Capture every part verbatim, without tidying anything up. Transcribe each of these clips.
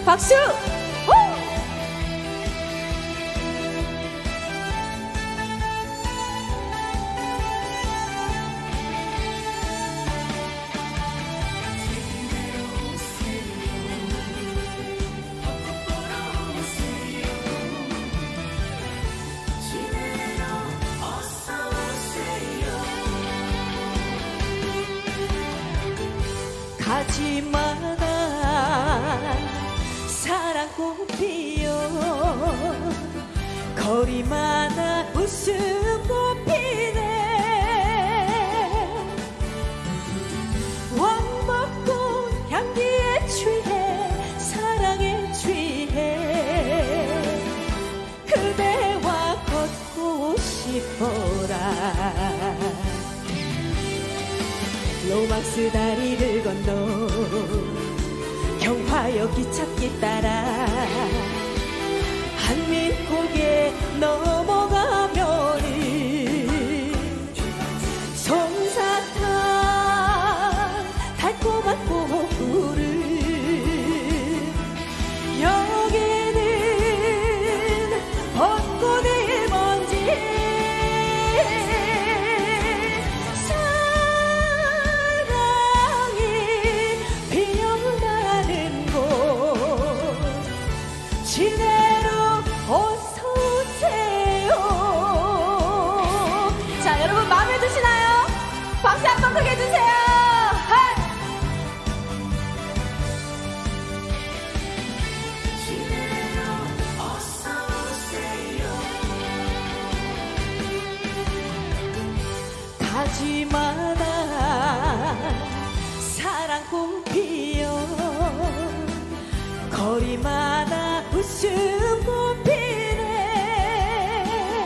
박수! 가지마나 사랑꽃 피어 거리마다 웃음꽃 피네 왕벚꽃 향기에 취해 사랑에 취해 그대와 걷고 싶어라 로망스 다리를 건너 경화역 기찻길 따라 한민국에 넘어가면은 솜사탕 달콤한 꽃구름 여기는 벚꽃의 먼지 시내로 어서오세요. 자, 여러분 마음에 드시나요? 박수 한번 크게 해주세요. 시내로 어서오세요. 가지마나 사랑꽃 피어 거리마다 웃음꽃 피네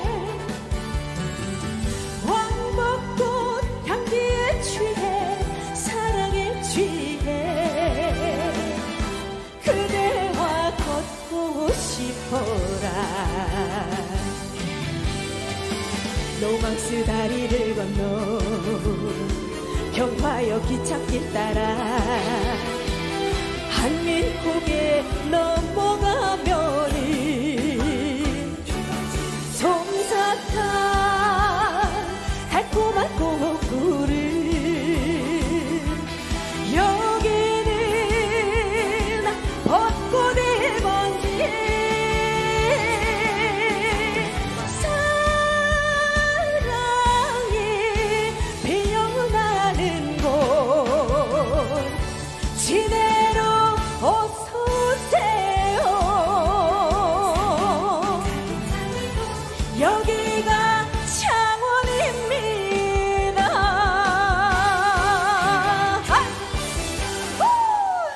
왕벚꽃 향기에 취해 사랑에 취해 그대와 걷고 싶어라 로망스 다리를 건너 경화역 기찻길 따라 한민국에 넘어가면